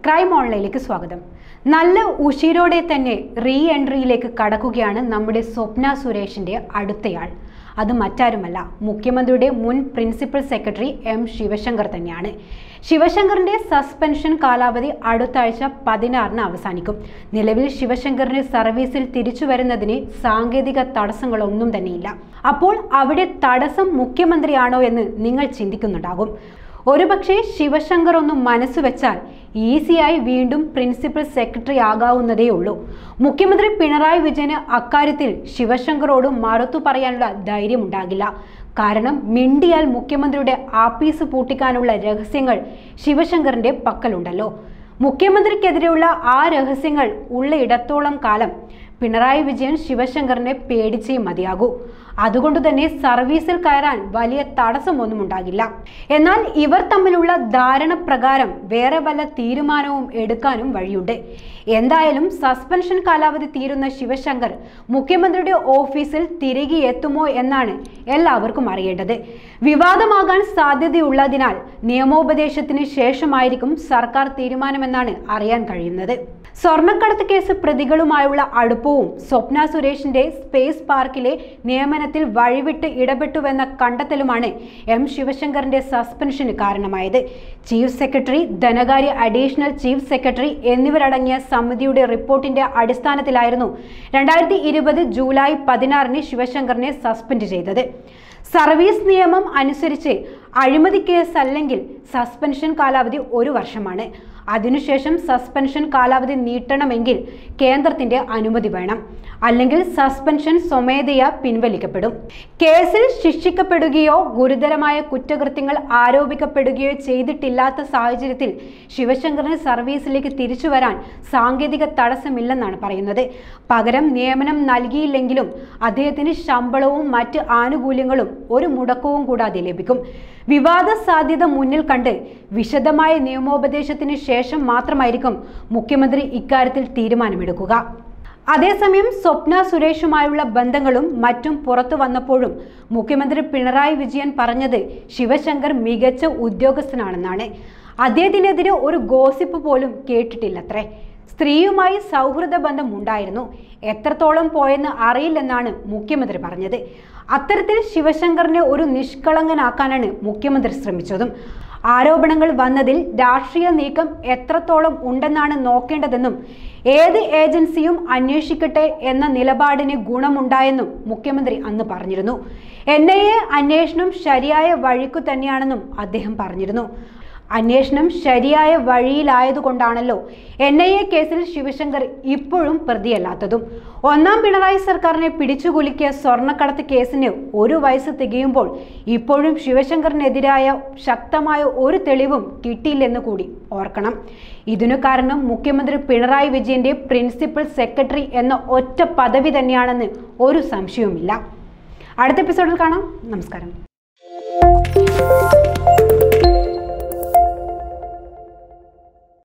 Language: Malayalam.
ക്രൈം ഓൺലൈനിലേക്ക് സ്വാഗതം. നല്ല ഉശിരോടെ തന്നെ റീ എൻട്രിയിലേക്ക് കടക്കുകയാണ് നമ്മുടെ സ്വപ്ന സുരേഷിന്റെ അടുത്തയാൾ. അത് മറ്റാരുമല്ല, മുഖ്യമന്ത്രിയുടെ മുൻ പ്രിൻസിപ്പൽ സെക്രട്ടറി എം ശിവശങ്കർ തന്നെയാണ്. ശിവശങ്കറിന്റെ സസ്പെൻഷൻ കാലാവധി അടുത്ത ആഴ്ച 16-ന് അവസാനിക്കും. നിലവിൽ ശിവശങ്കറിന് സർവീസിൽ തിരിച്ചു വരുന്നതിന് സാങ്കേതിക തടസ്സങ്ങളൊന്നും തന്നെയില്ല. അപ്പോൾ അവിടെ തടസ്സം മുഖ്യമന്ത്രിയാണോ എന്ന് നിങ്ങൾ ചിന്തിക്കുന്നുണ്ടാകും. ഒരുപക്ഷെ ശിവശങ്കർ ഒന്ന് മനസ്സ് വെച്ചാൽ ഈസിയായി വീണ്ടും പ്രിൻസിപ്പൽ സെക്രട്ടറി ആകാവുന്നതേ ഉള്ളൂ. മുഖ്യമന്ത്രി പിണറായി വിജയന് അക്കാര്യത്തിൽ ശിവശങ്കറോട് മറുത്തു പറയാനുള്ള ധൈര്യമുണ്ടാകില്ല. കാരണം മിണ്ടിയാൽ മുഖ്യമന്ത്രിയുടെ ആപ്പീസ് പൂട്ടിക്കാനുള്ള രഹസ്യങ്ങൾ ശിവശങ്കറിന്റെ പക്കലുണ്ടല്ലോ. മുഖ്യമന്ത്രിക്കെതിരെയുള്ള ആ രഹസ്യങ്ങൾ ഉള്ളയിടത്തോളം കാലം പിണറായി വിജയൻ ശിവശങ്കറിനെ പേടിച്ചേ മതിയാകൂ. അതുകൊണ്ട് തന്നെ സർവീസിൽ കയറാൻ വലിയ തടസ്സമൊന്നും ഉണ്ടാകില്ല. എന്നാൽ ഇവർ തമ്മിലുള്ള ധാരണ പ്രകാരം വേറെ വല്ല തീരുമാനവും എടുക്കാനും വഴിയുണ്ട്. എന്തായാലും സസ്പെൻഷൻ കാലാവധി തീരുന്ന ശിവശങ്കർ മുഖ്യമന്ത്രിയുടെ ഓഫീസിൽ തിരികെ എത്തുമോ എന്നാണ് എല്ലാവർക്കും അറിയേണ്ടത്. വിവാദമാകാൻ സാധ്യതയുള്ളതിനാൽ നിയമോപദേശത്തിന് ശേഷമായിരിക്കും സർക്കാർ തീരുമാനമെന്നാണ് അറിയാൻ കഴിയുന്നത്. സ്വർണ്ണക്കടത്ത് കേസ് പ്രതികളുമായുള്ള അടുപ്പവും സ്വപ്ന സുരേഷിന്റെ സ്പേസ് പാർക്കിലെ നിയമനത്തിൽ വഴിവിട്ട് ഇടപെട്ടുവെന്ന കണ്ടെത്തലുമാണ് എം ശിവശങ്കറിന്റെ സസ്പെൻഷന് കാരണമായത്. ചീഫ് സെക്രട്ടറി, ധനകാര്യ അഡീഷണൽ ചീഫ് സെക്രട്ടറി എന്നിവരടങ്ങിയ സമിതിയുടെ റിപ്പോർട്ടിന്റെ അടിസ്ഥാനത്തിലായിരുന്നു 2020 ജൂലൈ 16-ന് ശിവശങ്കറിനെ സസ്പെൻഡ് ചെയ്തത്. സർവീസ് നിയമം അനുസരിച്ച് അഴിമതി കേസല്ലെങ്കിൽ സസ്പെൻഷൻ കാലാവധി 1 വർഷമാണ്. അതിനുശേഷം സസ്പെൻഷൻ കാലാവധി നീട്ടണമെങ്കിൽ കേന്ദ്രത്തിന്റെ അനുമതി വേണം. അല്ലെങ്കിൽ സസ്പെൻഷൻ സ്വമേധയാ പിൻവലിക്കപ്പെടും. കേസിൽ ശിക്ഷിക്കപ്പെടുകയോ ഗുരുതരമായ കുറ്റകൃത്യങ്ങൾ ആരോപിക്കപ്പെടുകയോ ചെയ്തിട്ടില്ലാത്ത സാഹചര്യത്തിൽ ശിവശങ്കറിന് സർവീസിലേക്ക് തിരിച്ചു വരാൻ സാങ്കേതിക തടസ്സമില്ലെന്നാണ് പറയുന്നത്. പകരം നിയമനം നൽകിയില്ലെങ്കിലും അദ്ദേഹത്തിന് ശമ്പളവും മറ്റ് ആനുകൂല്യങ്ങളും ഒരു മുടക്കവും കൂടാതെ ലഭിക്കും. വിവാദ സാധ്യത മുന്നിൽ കണ്ട് വിശദമായ നിയമോപദേശത്തിന് ശേഷം മാത്രമായിരിക്കും മുഖ്യമന്ത്രി ഇക്കാര്യത്തിൽ തീരുമാനമെടുക്കുക. അതേസമയം സ്വപ്ന സുരേഷുമായുള്ള ബന്ധങ്ങളും മറ്റും പുറത്തു വന്നപ്പോഴും മുഖ്യമന്ത്രി പിണറായി വിജയൻ പറഞ്ഞത് ശിവശങ്കർ മികച്ച ഉദ്യോഗസ്ഥനാണെന്നാണ്. അദ്ദേഹത്തിനെതിരെ ഒരു ഗോസിപ്പ് പോലും കേട്ടിട്ടില്ലത്രേ. സ്ത്രീയുമായി സൗഹൃദ ബന്ധം ഉണ്ടായിരുന്നു, എത്രത്തോളം പോയെന്ന് അറിയില്ലെന്നാണ് മുഖ്യമന്ത്രി പറഞ്ഞത്. അത്തരത്തിൽ ശിവശങ്കറിനെ ഒരു നിഷ്കളങ്കനാക്കാനാണ് മുഖ്യമന്ത്രി ശ്രമിച്ചതും. ആരോപണങ്ങൾ വന്നതിൽ രാഷ്ട്രീയ നീക്കം എത്രത്തോളം ഉണ്ടെന്നാണ് നോക്കേണ്ടതെന്നും ഏത് ഏജൻസിയും അന്വേഷിക്കട്ടെ എന്ന നിലപാടിന് ഗുണമുണ്ടായെന്നും മുഖ്യമന്ത്രി അന്ന് പറഞ്ഞിരുന്നു. NIA അന്വേഷണം ശരിയായ വഴിക്കു തന്നെയാണെന്നും അദ്ദേഹം പറഞ്ഞിരുന്നു. അന്വേഷണം ശരിയായ വഴിയിലായതുകൊണ്ടാണല്ലോ NIA കേസിൽ ശിവശങ്കർ ഇപ്പോഴും പ്രതിയല്ലാത്തതും. 1ാം പിണറായി സർക്കാരിനെ പിടിച്ചുകുലുക്കിയ സ്വർണ്ണക്കടത്ത് കേസിന് 1 വയസ്സ് തികയുമ്പോൾ ഇപ്പോഴും ശിവശങ്കറിനെതിരായ ശക്തമായ ഒരു തെളിവും കിട്ടിയില്ലെന്ന് കൂടി ഓർക്കണം. ഇതിനു കാരണം മുഖ്യമന്ത്രി പിണറായി വിജയന്റെ പ്രിൻസിപ്പൽ സെക്രട്ടറി എന്ന ഒറ്റ പദവി തന്നെയാണെന്ന് ഒരു സംശയവുമില്ല. അടുത്ത എപ്പിസോഡിൽ കാണാം. നമസ്കാരം.